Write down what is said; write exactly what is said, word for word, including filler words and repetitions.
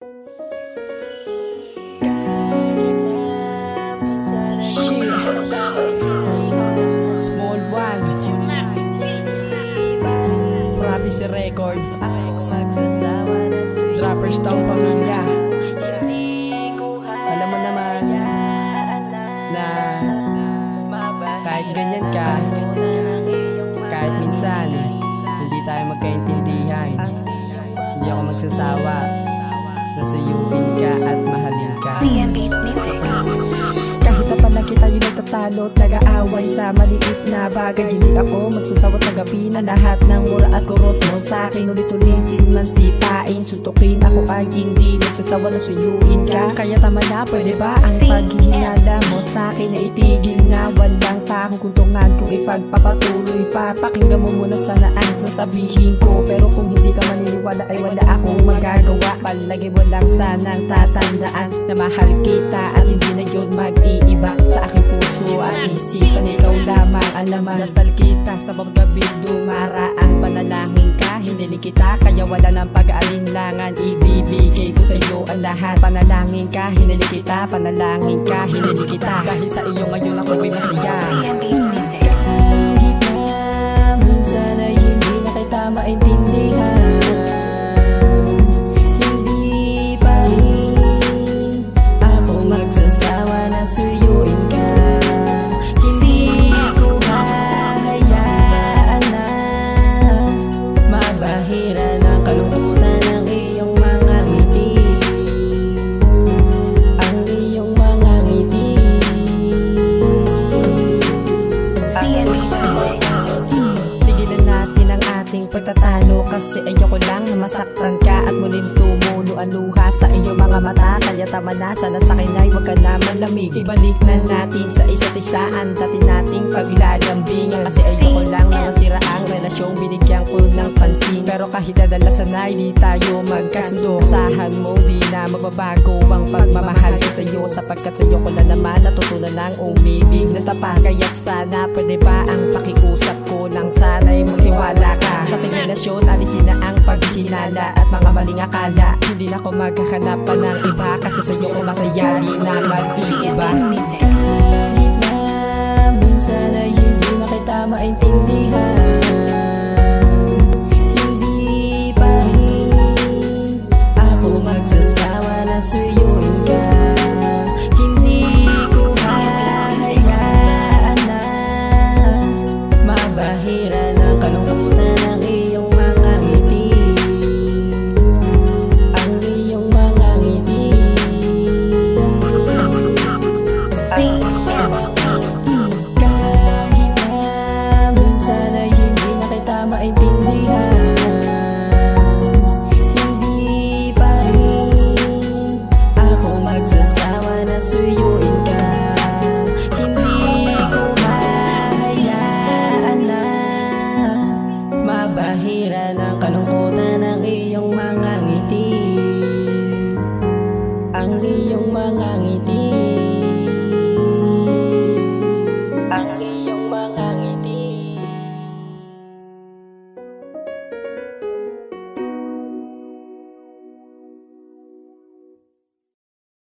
Small one Prophecy Records, Droppers Town Pamilya. Alam mo naman na kahit ganyan ka, kahit minsan hindi tayo magkaintindihan, hindi ako magsasawa na suyuin ka at mahalin ka. C M Beats Music. Kahit na pala kita yung nagtatalo at nag-aaway sa maliit na bagay, hindi ako magsasawat tagapin na lahat ng mura at kurot mo sa akin. Ulit-ulitin ng sipain, suntukin ako ay hindi nagsasawa na suyuin ka. Kaya tama na, pwede ba ang paghihinala mo sa akin na itigil na walang pakukuntungan kung ipagpapatuloy pa. Pakinggan mo muna sana ang sasabihin ko, pero kung hindi ka maniniwala ay wala akong magagawa. Palagi mo lang sanang tatandaan na mahal kita at hindi na yun mag-iiba sa aking puso at isipan. Ikaw lamang ang laman, dasal kita sa paggabi dumaraan. Panalangin ka, hinili kita, kaya wala ng pag-aalinlangan. Ibibigay ko sa iyo ang lahat. Panalangin ka, hinili kita, panalangin ka, hinili kita. Dahil sa iyo ngayon ako ay masaya. C M Beats Music. Kahit na minsan ay hindi na kita maintindihan, suyuin ka. Hindi ko hahayaan na mabahira ng kalungkutan ang iyong mga ngiti, ang iyong mga ngiti. C M Beats Music. Tigilan natin ang ating pagtatalo, kasi ayoko lang na masaktan ka at muling tumulo ang luha sa iyong mga mata. Kaya tama na, sana sa akin ay wag ka na malamig. Ibalik na natin sa isa't isa ang dati nating paglalambingan, kasi ayoko lang na masira ang relasyong binigyan ko ng pansin. Pero kahit nadalasan ay di tayo magkasundo, asahan mo di na magbabago ang pagmamahal ko sa'yo, sapagkat sa'yo ko na naman natutunan ng umibig na tapat. Kaya't sana pwede ba ang pakiusap ko lang sana'y magtiwala ka sa ating relasyon. Alisin na ang paghinala at mga maling akala. Hindi na ako maghahanap pa ng iba, kasi sa'yo ko masaya, di na mag-iiba. Kahit na minsan ay hindi na kita maintindihan, hindi pa rin ako magsasawa na sweet.